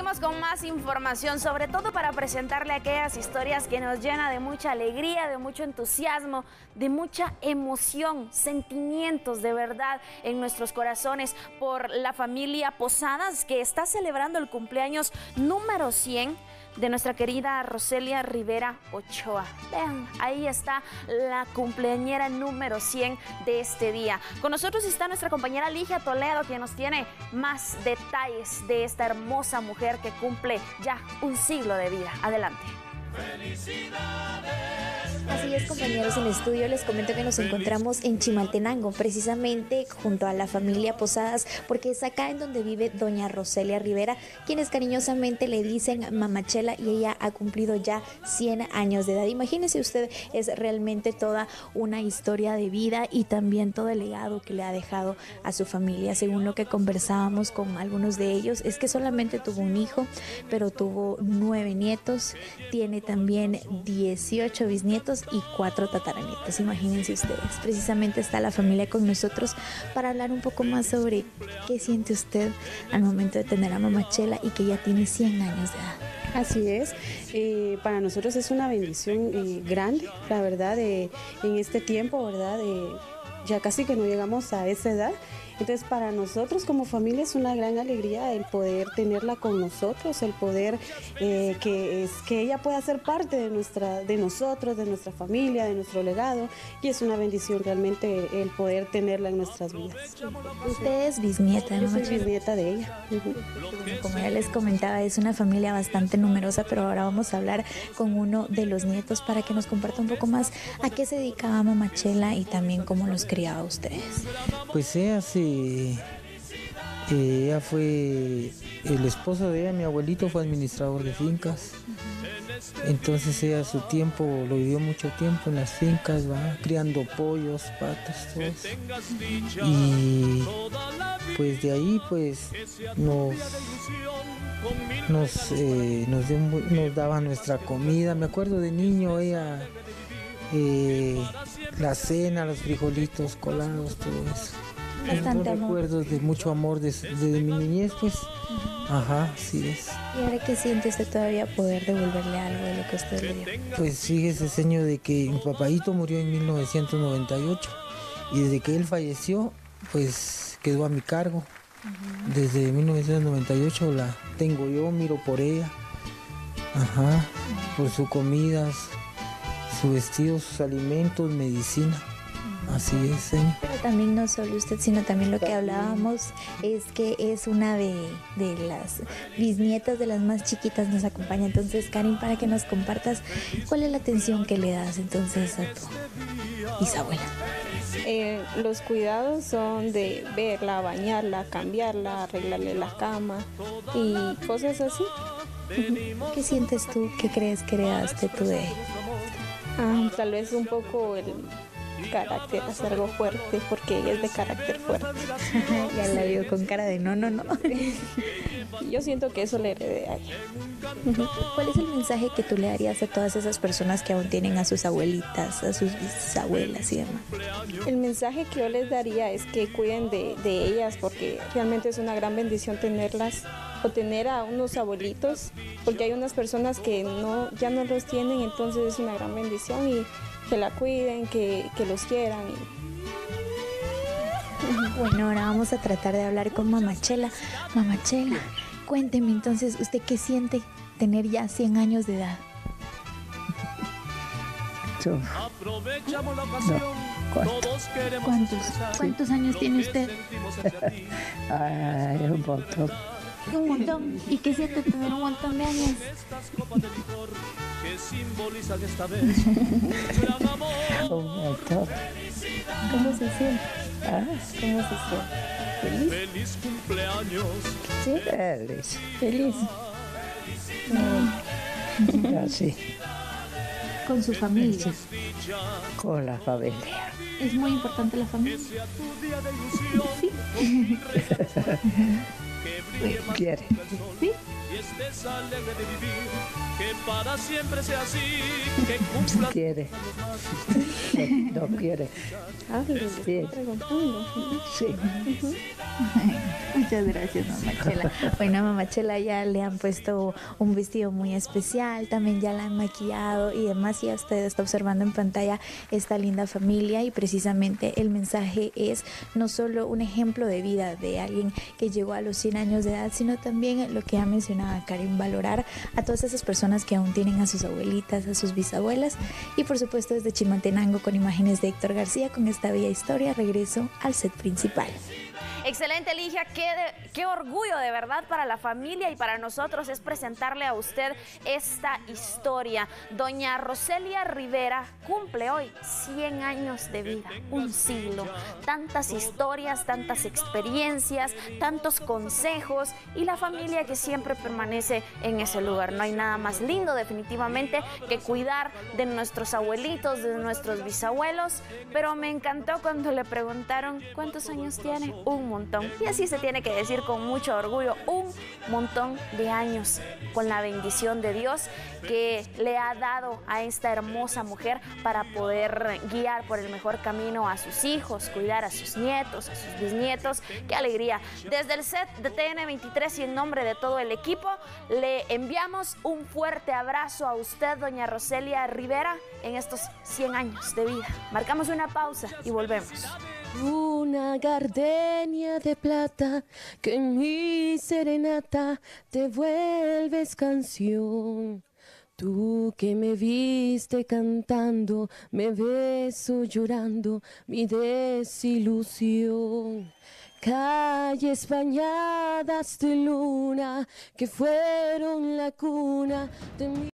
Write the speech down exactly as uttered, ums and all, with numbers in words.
Seguimos con más información, sobre todo para presentarle aquellas historias que nos llenan de mucha alegría, de mucho entusiasmo, de mucha emoción, sentimientos de verdad en nuestros corazones por la familia Posadas, que está celebrando el cumpleaños número cien de nuestra querida Roselia Rivera Ochoa. Vean, ahí está la cumpleañera número cien de este día. Con nosotros está nuestra compañera Ligia Toledo, quien nos tiene más detalles de esta hermosa mujer que cumple ya un siglo de vida. Adelante. Así es, compañeros, en el estudio les comento que nos encontramos en Chimaltenango, precisamente junto a la familia Posadas, porque es acá en donde vive doña Roselia Rivera, quienes cariñosamente le dicen Mamachela, y ella ha cumplido ya cien años de edad. Imagínese usted, es realmente toda una historia de vida y también todo el legado que le ha dejado a su familia. Según lo que conversábamos con algunos de ellos, es que solamente tuvo un hijo, pero tuvo nueve nietos, tiene también dieciocho bisnietos y cuatro tataranietos. Imagínense ustedes. Precisamente está la familia con nosotros para hablar un poco más sobre qué siente usted al momento de tener a Mamachela y que ya tiene cien años de edad. Así es, eh, para nosotros es una bendición eh, grande, la verdad, eh, en este tiempo, ¿verdad? Eh, ya casi que no llegamos a esa edad. Entonces, para nosotros como familia es una gran alegría el poder tenerla con nosotros, el poder eh, que, es, que ella pueda ser parte de, nuestra, de nosotros, de nuestra familia, de nuestro legado, y es una bendición realmente el poder tenerla en nuestras vidas. Usted es bisnieta, ¿no? Yo soy bisnieta de ella. Uh-huh. Como ya les comentaba, es una familia bastante numerosa, pero ahora vamos a hablar con uno de los nietos para que nos comparta un poco más a qué se dedicaba Mamachela y también cómo los criaba a ustedes. Pues ella sí. Eh, ella fue, el esposo de ella, mi abuelito, fue administrador de fincas. Entonces ella su tiempo, lo vivió mucho tiempo en las fincas, va criando pollos, patos, todo eso. Y pues de ahí pues nos, nos, eh, nos, dio, nos daba nuestra comida. Me acuerdo de niño, ella, eh, la cena, los frijolitos colados, todo eso. Bastante amor. Recuerdos de mucho amor desde, desde mi niñez, pues. Uh-huh. Ajá, sí es. ¿Y ahora qué siente usted todavía poder devolverle algo de lo que usted le dio? Pues fíjese, señor, de que mi papaito murió en mil novecientos noventa y ocho y desde que él falleció, pues quedó a mi cargo. Uh-huh. Desde mil novecientos noventa y ocho la tengo yo, miro por ella. Ajá, uh-huh. Por sus comidas, sus vestidos, sus alimentos, medicina. Así es, señor. Pero también no solo usted, sino también lo que hablábamos es que es una de, de las bisnietas, de las más chiquitas, nos acompaña. Entonces, Karin, para que nos compartas cuál es la atención que le das entonces a tu bisabuela. Eh, los cuidados son de verla, bañarla, cambiarla, arreglarle la cama y cosas así. ¿Qué sientes tú? ¿Qué crees que heredaste tú de ella? Ah, tal vez un poco el carácter, es algo fuerte, porque ella es de carácter fuerte. Ya la veo con cara de no, no, no. Yo siento que eso le heredé a ella. ¿Cuál es el mensaje que tú le darías a todas esas personas que aún tienen a sus abuelitas, a sus bisabuelas y demás? El mensaje que yo les daría es que cuiden de, de ellas, porque realmente es una gran bendición tenerlas o tener a unos abuelitos, porque hay unas personas que no, ya no los tienen, entonces es una gran bendición y que la cuiden, que, que los quieran. Bueno, ahora vamos a tratar de hablar con Mamachela. Mamachela, cuénteme entonces, ¿usted qué siente tener ya cien años de edad? Yo. No. ¿Cuántos? ¿Cuántos? ¿Cuántos años tiene usted? Ay, un montón. Un montón. ¿Y qué siente tener un montón de años? Un montón. ¿Cómo se siente? ¿Ah? ¿Cómo se siente? ¿Feliz? Feliz cumpleaños. ¿Sí? Feliz. ¿Feliz? Mm. Así. ¿Con su familia? Con la familia. ¿Es muy importante la familia? Sí. ¿Quiere? ¿Sí? Que para siempre sea así, que cumpla. ¿Quiere? No, no quiere. Ah, sí. preguntando. Sí. Uh-huh. Muchas gracias, mamá Chela. Bueno, mamá Chela ya le han puesto un vestido muy especial, también ya la han maquillado y demás, y usted está observando en pantalla esta linda familia, y precisamente el mensaje es no solo un ejemplo de vida de alguien que llegó a los cien años de edad, sino también lo que ha mencionado Karen, valorar a todas esas personas que aún tienen a sus abuelitas, a sus bisabuelas, y por supuesto desde Chimaltenango con imágenes de Héctor García con esta bella historia, regreso al set principal. Excelente, Ligia, qué, de, qué orgullo de verdad para la familia y para nosotros es presentarle a usted esta historia. Doña Roselia Rivera cumple hoy cien años de vida, un siglo, tantas historias, tantas experiencias, tantos consejos y la familia que siempre permanece en ese lugar. No hay nada más lindo definitivamente que cuidar de nuestros abuelitos, de nuestros bisabuelos, pero me encantó cuando le preguntaron cuántos años tiene. Un montón. Y así se tiene que decir con mucho orgullo, un montón de años, con la bendición de Dios que le ha dado a esta hermosa mujer para poder guiar por el mejor camino a sus hijos, cuidar a sus nietos, a sus bisnietos. ¡Qué alegría! Desde el set de T N veintitrés y en nombre de todo el equipo, le enviamos un fuerte abrazo a usted, doña Roselia Rivera, en estos cien años de vida. Marcamos una pausa y volvemos. Una gardenia de plata que en mi serenata te vuelves canción. Tú que me viste cantando, me beso llorando mi desilusión. Calles bañadas de luna que fueron la cuna de mi...